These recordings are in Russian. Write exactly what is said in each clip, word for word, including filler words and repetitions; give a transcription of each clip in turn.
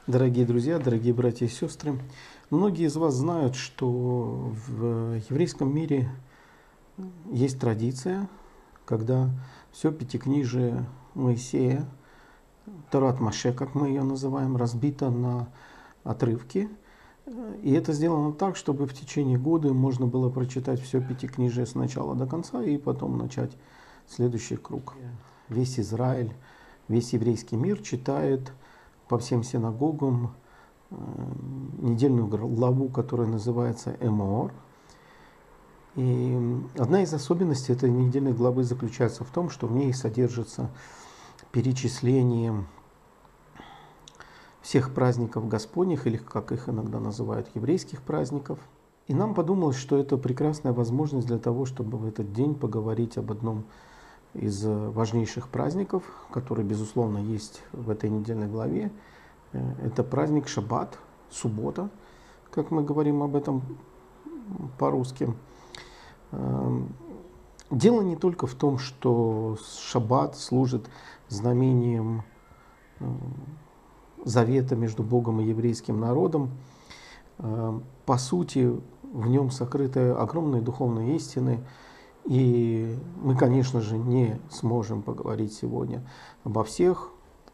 Дорогие друзья, дорогие братья и сестры, многие из вас знают, что в еврейском мире есть традиция, когда все пятикнижие Моисея, Торат Моше, как мы ее называем, разбито на отрывки. И это сделано так, чтобы в течение года можно было прочитать все пятикнижие с начала до конца и потом начать следующий круг. Весь Израиль, весь еврейский мир читает по всем синагогам э, недельную главу, которая называется Эмоор. И одна из особенностей этой недельной главы заключается в том, что в ней содержится перечисление всех праздников Господних, или как их иногда называют, еврейских праздников. И нам подумалось, что это прекрасная возможность для того, чтобы в этот день поговорить об одном из важнейших праздников, который, безусловно, есть в этой недельной главе. Это праздник Шаббат, суббота, как мы говорим об этом по-русски. Дело не только в том, что Шаббат служит знамением завета между Богом и еврейским народом. По сути, в нем сокрыты огромные духовные истины. И мы, конечно же, не сможем поговорить сегодня обо всех.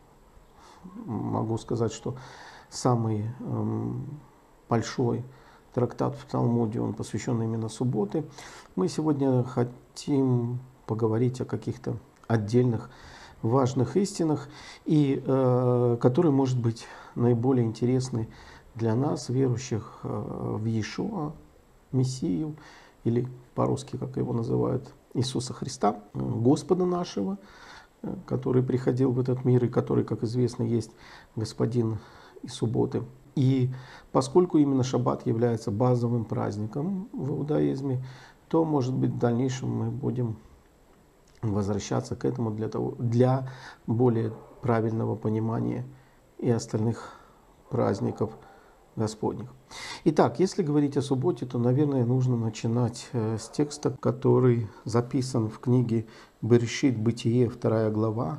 Могу сказать, что самый эм, большой трактат в Талмуде, он посвящен именно субботе. Мы сегодня хотим поговорить о каких-то отдельных важных истинах, и э, которые, может быть, наиболее интересны для нас, верующих э, в Иешуа, Мессию, или по-русски, как его называют, Иисуса Христа, Господа нашего, который приходил в этот мир и который, как известно, есть Господин и субботы. И поскольку именно Шаббат является базовым праздником в иудаизме, то, может быть, в дальнейшем мы будем возвращаться к этому для того, для более правильного понимания и остальных праздников Господних. Итак, если говорить о субботе, то, наверное, нужно начинать с текста, который записан в книге Берешит, Бытие, вторая глава,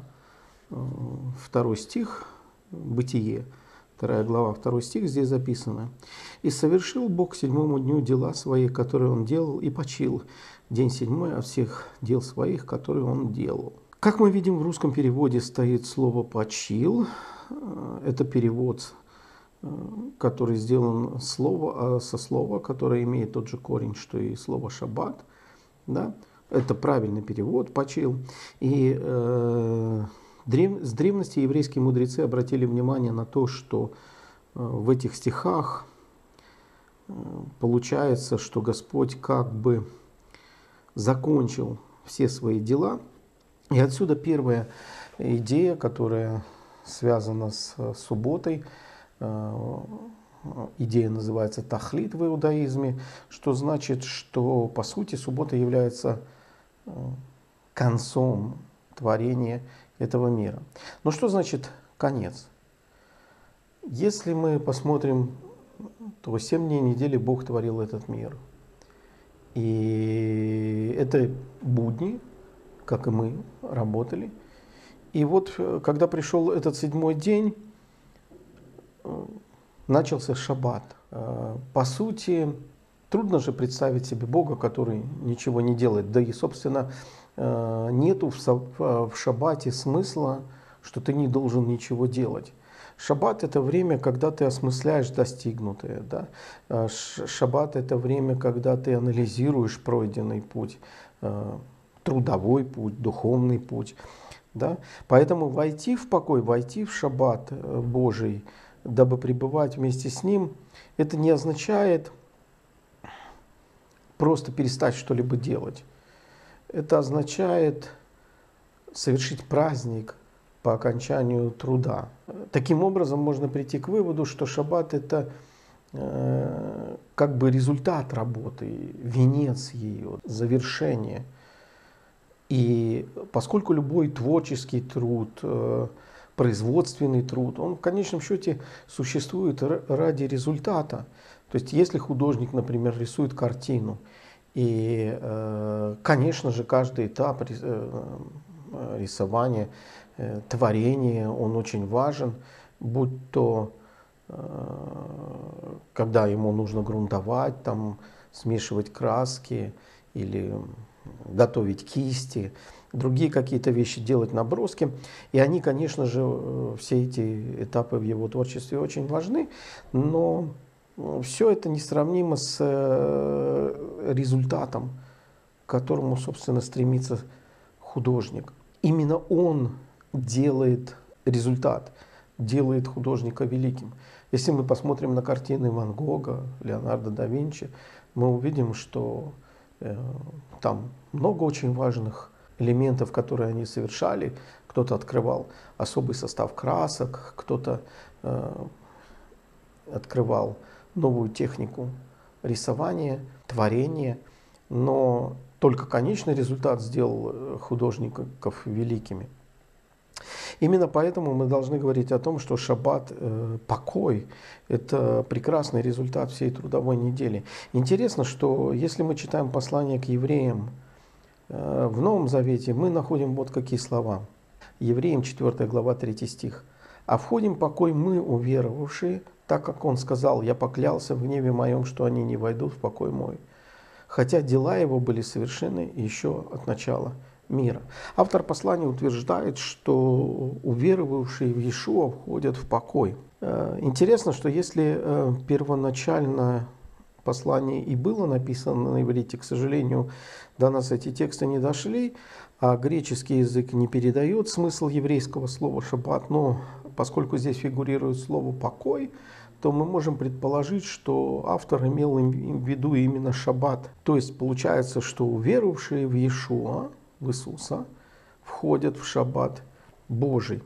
второй стих, Бытие, вторая глава, второй стих, здесь записано: «И совершил Бог к седьмому дню дела свои, которые Он делал, и почил день седьмой от всех дел своих, которые Он делал». Как мы видим, в русском переводе стоит слово «почил». Это перевод, который сделан слово, со слова, которое имеет тот же корень, что и слово «шаббат». Да? Это правильный перевод, «почил». И э, древ, с древности еврейские мудрецы обратили внимание на то, что э, в этих стихах э, получается, что Господь как бы закончил все свои дела. И отсюда первая идея, которая связана с субботой. Идея называется тахлит в иудаизме, что значит, что по сути суббота является концом творения этого мира. Но что значит конец? Если мы посмотрим, то семь дней недели Бог творил этот мир. И это будни, как и мы, работали. И вот, когда пришел этот седьмой день, начался шаббат. По сути, трудно же представить себе Бога, который ничего не делает. Да и, собственно, нету в шаббате смысла, что ты не должен ничего делать. Шаббат – это время, когда ты осмысляешь достигнутое. Да? Шаббат – это время, когда ты анализируешь пройденный путь, трудовой путь, духовный путь. Да? Поэтому войти в покой, войти в шаббат Божий, дабы пребывать вместе с Ним, это не означает просто перестать что-либо делать. Это означает совершить праздник по окончанию труда. Таким образом, можно прийти к выводу, что шаббат – это э, как бы результат работы, венец ее, завершение. И поскольку любой творческий труд, э, производственный труд, он в конечном счете существует ради результата. То есть если художник, например, рисует картину, и, конечно же, каждый этап рисования, творения, он очень важен, будь то когда ему нужно грунтовать, там, смешивать краски или готовить кисти, другие какие-то вещи, делать наброски. И они, конечно же, все эти этапы в его творчестве очень важны, но все это несравнимо с результатом, к которому, собственно, стремится художник. Именно он делает результат, делает художника великим. Если мы посмотрим на картины Ван Гога, Леонардо да Винчи, мы увидим, что э, там много очень важных элементов, которые они совершали. Кто-то открывал особый состав красок, кто-то э, открывал новую технику рисования, творения, но только конечный результат сделал художников великими. Именно поэтому мы должны говорить о том, что шаббат, э, покой, это прекрасный результат всей трудовой недели. Интересно, что если мы читаем послание к евреям э, в Новом Завете, мы находим вот какие слова. Евреям четвёртая глава, третий стих. «А входим в покой мы, уверовавшие, так как он сказал, я поклялся в гневе моем, что они не войдут в покой мой, хотя дела его были совершены еще от начала мира». Автор послания утверждает, что уверовавшие в Иешуа входят в покой. Интересно, что если первоначально послание и было написано на иврите, к сожалению, до нас эти тексты не дошли, а греческий язык не передает смысл еврейского слова «шаббат», но поскольку здесь фигурирует слово «покой», то мы можем предположить, что автор имел в виду именно шаббат. То есть получается, что уверовавшие в Иешуа, в Иисуса, входят в шаббат Божий.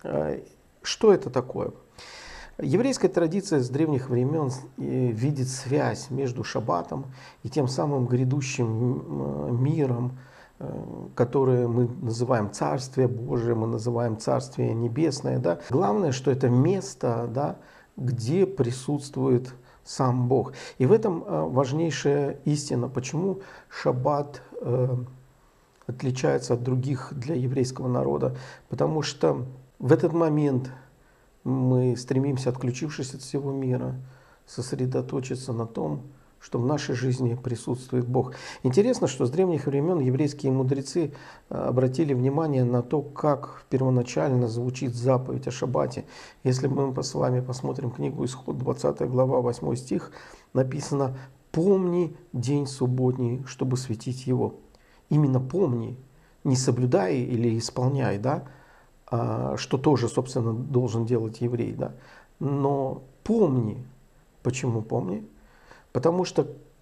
Что это такое? Еврейская традиция с древних времен видит связь между шаббатом и тем самым грядущим миром, которое мы называем Царствие Божие, мы называем Царствие Небесное. Да? Главное, что это место, да, где присутствует сам Бог. И в этом важнейшая истина, почему шаббат отличается от других для еврейского народа. Потому что в этот момент мы стремимся, отключившись от всего мира, сосредоточиться на том, что в нашей жизни присутствует Бог. Интересно, что с древних времен еврейские мудрецы обратили внимание на то, как первоначально звучит заповедь о шаббате. Если мы с вами посмотрим книгу Исход, двадцатая глава, восьмой стих, написано «Помни день субботний, чтобы светить его». Именно помни, не соблюдай или исполняй, да, что тоже, собственно, должен делать еврей, да, но помни. Почему помни? Потому что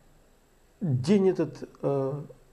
день этот э,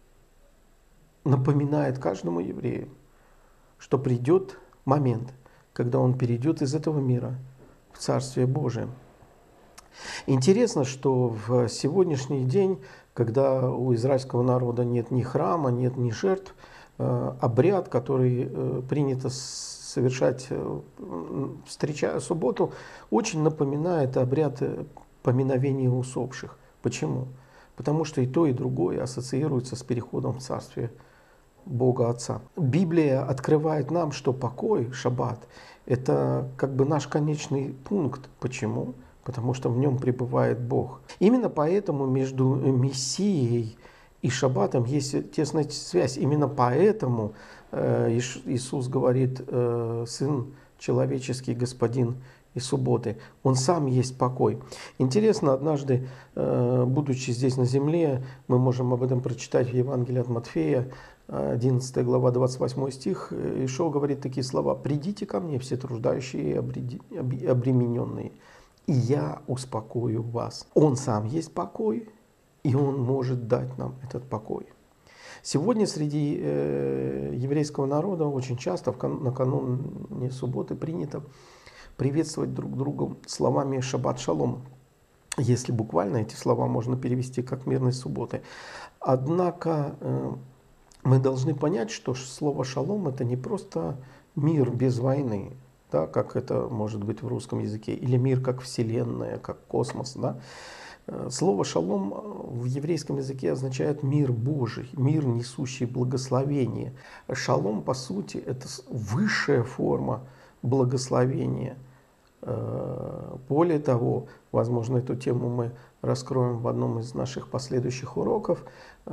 напоминает каждому еврею, что придет момент, когда он перейдет из этого мира в Царствие Божие. Интересно, что в сегодняшний день, когда у израильского народа нет ни храма, нет ни жертв, э, обряд, который э, принято совершать, э, встречая субботу, очень напоминает обряд поминовения усопших. Почему? Потому что и то, и другое ассоциируется с переходом в Царствие Бога Отца. Библия открывает нам, что покой, шаббат, это как бы наш конечный пункт. Почему? Потому что в нем пребывает Бог. Именно поэтому между Мессией и шаббатом есть тесная связь. Именно поэтому Иисус говорит: «Сын человеческий, Господин и субботы». Он сам есть покой. Интересно, однажды, будучи здесь на земле, мы можем об этом прочитать в Евангелии от Матфея, одиннадцатая глава, двадцать восьмой стих. Иешуа говорит такие слова: «Придите ко мне, все труждающие и обремененные, и я успокою вас». Он сам есть покой, и Он может дать нам этот покой. Сегодня среди э, еврейского народа очень часто в кан- накануне субботы принято приветствовать друг друга словами «Шаббат шалом». Если буквально, эти слова можно перевести как «мирной субботы». Однако э, мы должны понять, что слово «шалом» — это не просто мир без войны, да, как это может быть в русском языке, или мир как вселенная, как космос. Да. Слово «шалом» в еврейском языке означает «мир Божий», мир, несущий благословение. Шалом, по сути, это высшая форма благословения. Более того, возможно, эту тему мы раскроем в одном из наших последующих уроков.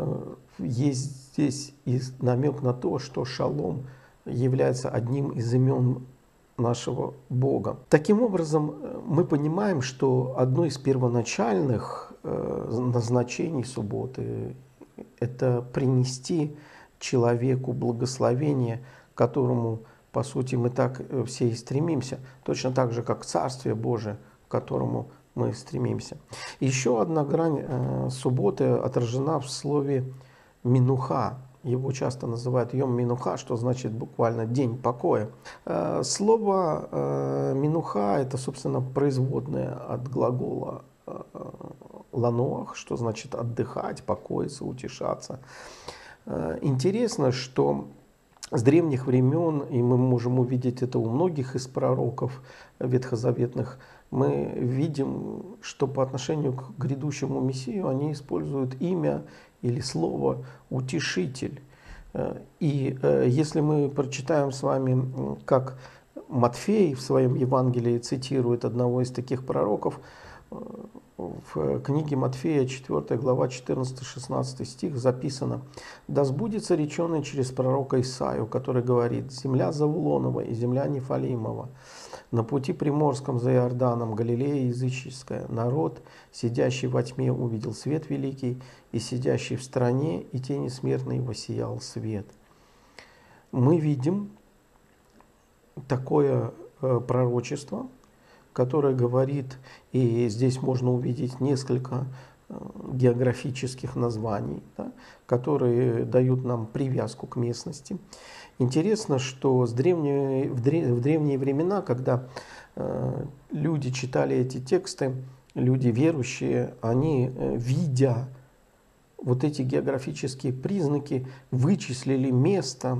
Есть здесь и намек на то, что шалом является одним из имен нашего Бога. Таким образом, мы понимаем, что одно из первоначальных назначений субботы – это принести человеку благословение, к которому, по сути, мы так все и стремимся, точно так же, как Царствие Божие, к которому мы стремимся. Еще одна грань э, субботы отражена в слове «минуха». Его часто называют «йом минуха», что значит буквально «день покоя». Э, слово э, «минуха» – это, собственно, производное от глагола э, «лануах», что значит «отдыхать», «покоиться», «утешаться». Э, интересно, что с древних времен, и мы можем увидеть это у многих из пророков ветхозаветных, мы видим, что по отношению к грядущему Мессию они используют имя или слово «утешитель». И если мы прочитаем с вами, как Матфей в своем Евангелии цитирует одного из таких пророков, в книге Матфея, четвёртая глава, четырнадцатый-шестнадцатый стих записано: «Да сбудется реченое через пророка Исаию, который говорит: земля Завулонова и земля Нефалимова, на пути приморском за Иорданом, Галилея языческая, народ, сидящий во тьме, увидел свет великий, и сидящий в стране и тени смертной воссиял свет». Мы видим такое пророчество, которое говорит, и здесь можно увидеть несколько географических названий, да, которые дают нам привязку к местности. Интересно, что с древней, в, древ, в древние времена, когда э, люди читали эти тексты, люди верующие, они, э, видя вот эти географические признаки, вычислили место,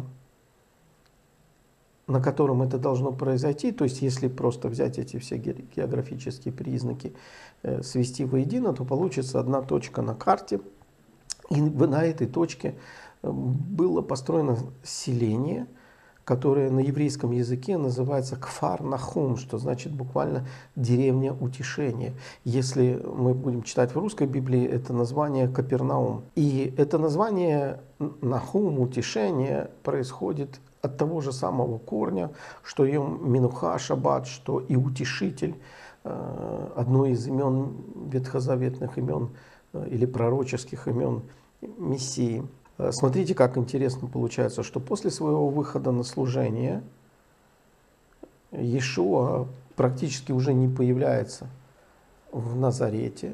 на котором это должно произойти. То есть, если просто взять эти все географические признаки, э, свести воедино, то получится одна точка на карте. И на этой точке было построено селение, которое на еврейском языке называется Кфар-Нахум, что значит буквально «деревня утешения». Если мы будем читать в русской Библии, это название Капернаум. И это название Нахум, утешение, происходит от того же самого корня, что йом минуха, шаббат, что и утешитель, одно из имен, ветхозаветных имен или пророческих имен Мессии. Смотрите, как интересно получается, что после своего выхода на служение Иешуа практически уже не появляется в Назарете,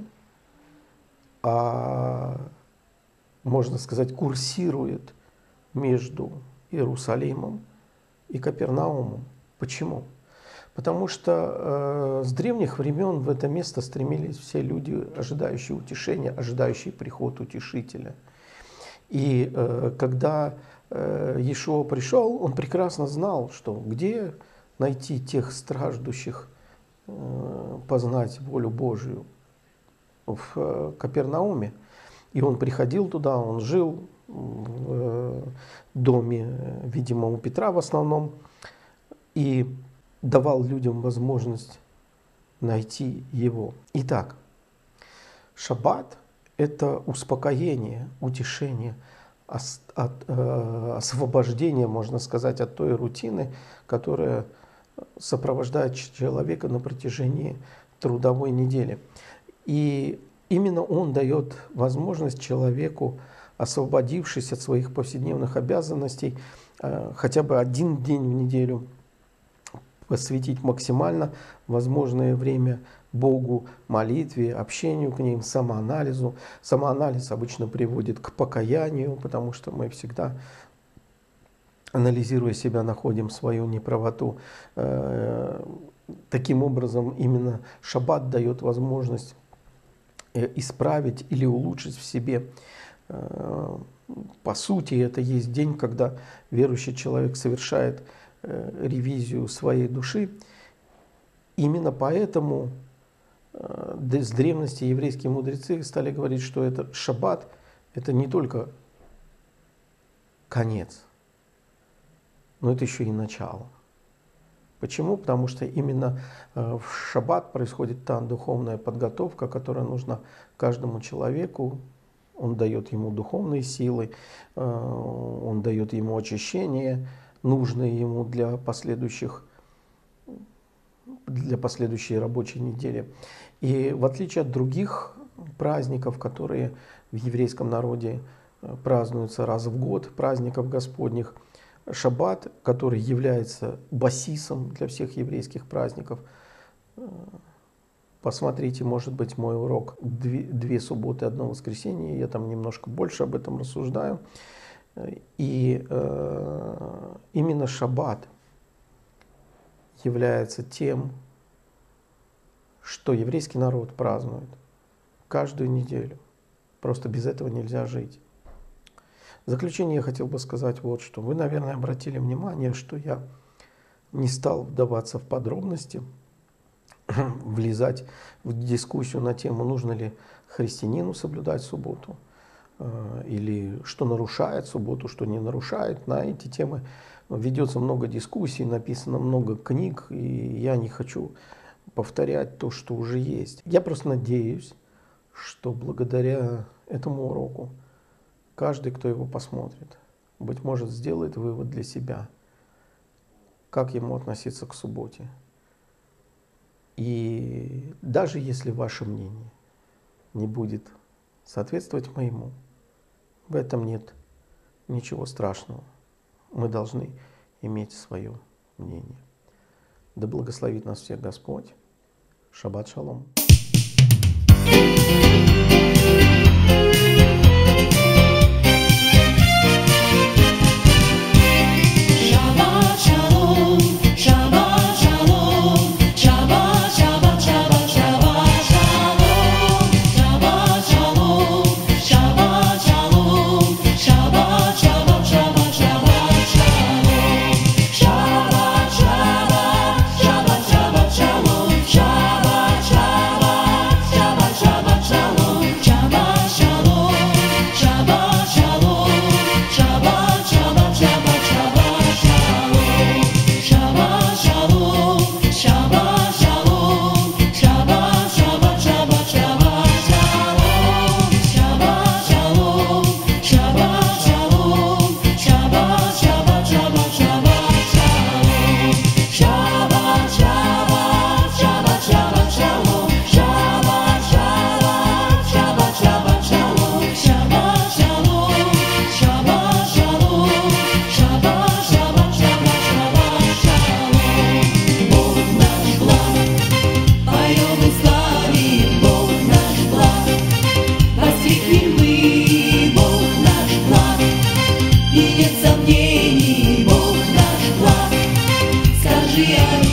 а, можно сказать, курсирует между Иерусалимом и Капернаумом. Почему? Потому что э, с древних времен в это место стремились все люди, ожидающие утешения, ожидающие приход утешителя. И э, когда э, Иешуа пришел, он прекрасно знал, что где найти тех страждущих э, познать волю Божию в э, Капернауме. И он приходил туда, он жил в э, доме, видимо, у Петра в основном, и давал людям возможность найти его. Итак, шаббат – это успокоение, утешение, ос, от, э, освобождение, можно сказать, от той рутины, которая сопровождает человека на протяжении трудовой недели. И именно он дает возможность человеку, освободившись от своих повседневных обязанностей, э, хотя бы один день в неделю посвятить максимально возможное время Богу, молитве, общению к ним, самоанализу. Самоанализ обычно приводит к покаянию, потому что мы всегда, анализируя себя, находим свою неправоту. Таким образом, именно шаббат дает возможность исправить или улучшить в себе. По сути, это есть день, когда верующий человек совершает ревизию своей души. Именно поэтому с древности еврейские мудрецы стали говорить, что это шаббат, это не только конец, но это еще и начало. Почему? Потому что именно в шаббат происходит та духовная подготовка, которая нужна каждому человеку. Он дает ему духовные силы, он дает ему очищение, нужные ему для последующих, для последующей рабочей недели. И в отличие от других праздников, которые в еврейском народе празднуются раз в год, праздников Господних, шаббат, который является басисом для всех еврейских праздников. Посмотрите, может быть, мой урок «Две, две субботы, одно воскресенье». Я там немножко больше об этом рассуждаю. И э, именно шаббат является тем, что еврейский народ празднует каждую неделю. Просто без этого нельзя жить. В заключение я хотел бы сказать вот что. Вы, наверное, обратили внимание, что я не стал вдаваться в подробности, влезать в дискуссию на тему, нужно ли христианину соблюдать субботу, или что нарушает субботу, что не нарушает. На эти темы ведется много дискуссий, написано много книг, и я не хочу повторять то, что уже есть. Я просто надеюсь, что благодаря этому уроку каждый, кто его посмотрит, быть может, сделает вывод для себя, как ему относиться к субботе. И даже если ваше мнение не будет соответствовать моему, в этом нет ничего страшного. Мы должны иметь свое мнение. Да благословит нас всех Господь. Шаббат шалом. И нет сомнений, Бог наш благ. Скажи,